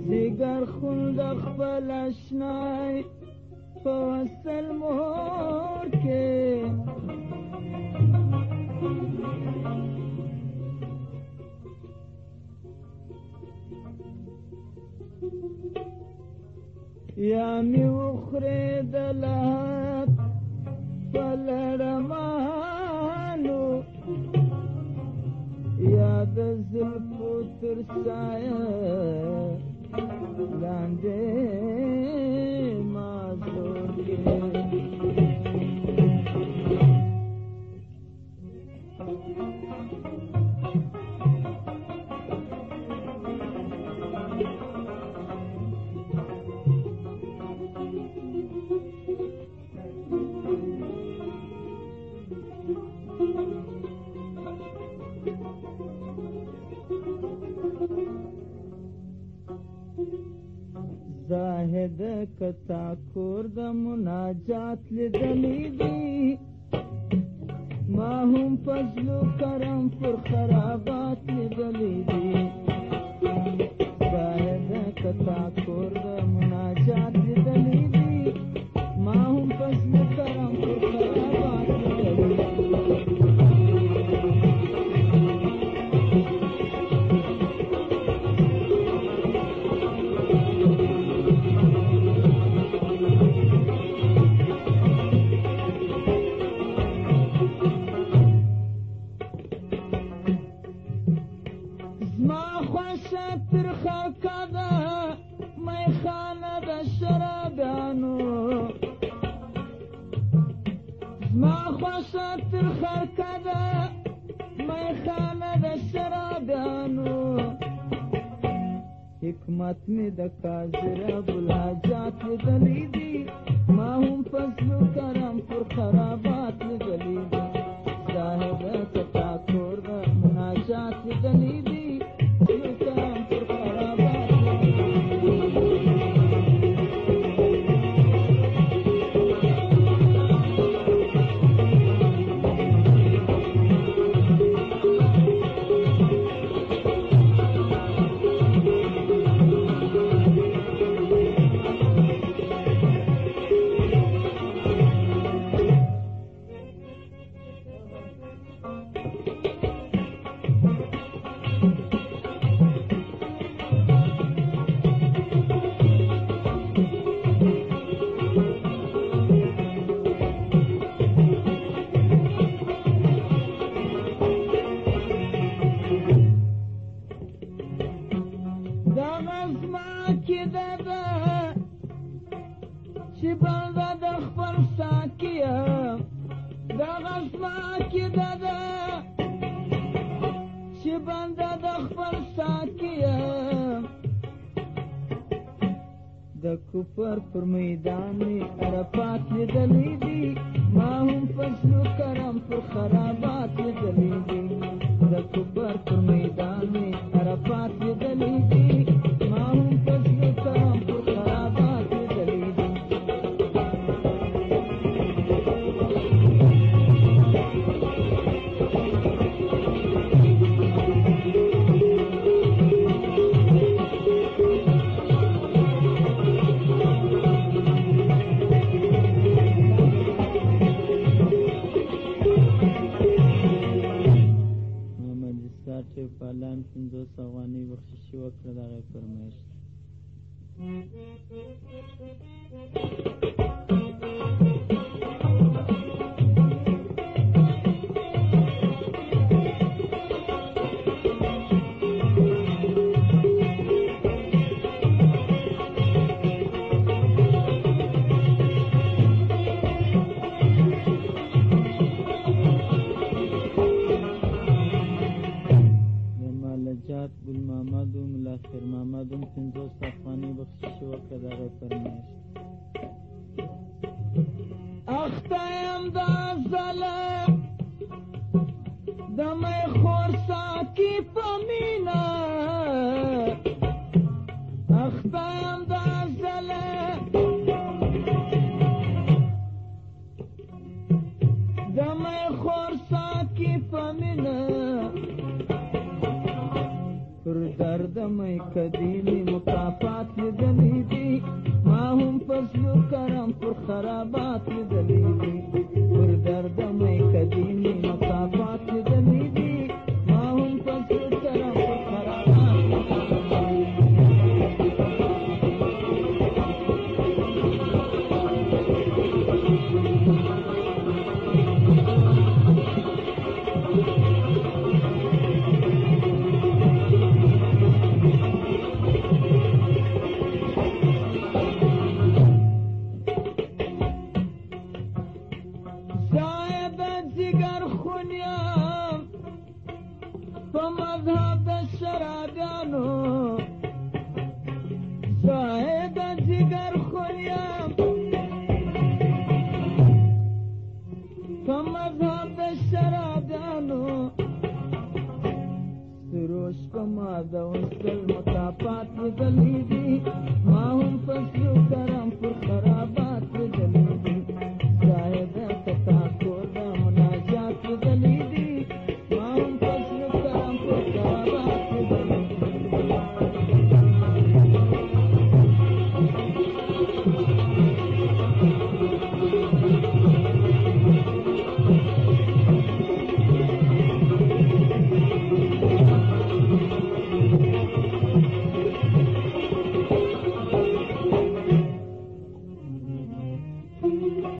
دیگر خون د خپل اشنای په وصل مور کې یا می وخوری د لحد په لړمانو یا د زلفو تر سایه لاندې مازور کې زاهد کتا کور د مناجات لیدلی دی ما هم فضل کرم پر خرابات لیدلی دی زاهد کتا کور د مناجات لیدلی دی ما هم فضل کرم پر خرابات لیدلی دی حکمت میں دکا ذرا بلاجات لیدلی دی ما هم فضل کرم پر خرابات لیدلی دی صاحب کتا کور د مناجات لیدلی دی فضل کرم پر خرابات کفر پر میدان عرفات لیدلی دی ما هم فضل کرم پر خرابات لیدلی دی د کفر پر میدان عرفات لیدلی دی ما هم فضل کرم پر خرابات لیدلی دی پالان 500 افغانۍ بخشش وکړه دغه فرمایش گل محمد و ملاخر محمد 500 افغانۍ بخشش وکړه دغه فرمایش اختایم دا زله د مې خور ساکی پمینا اختایم دا زله د مې خور ساکی پمینا پر درد مې کدینی مکافات لیدلی دي ما هم فصلو کرم پر خرابات لیدلی دي پر درد مې کدینی مکافات لیدلی دي ما هم فصلو کرم پر خرابات مذهب الشرادانو صاحب جگر خونیم مذهب الشرادانو سروش کما دوستل مطافات لیدلی دی ما هم فصلو کرم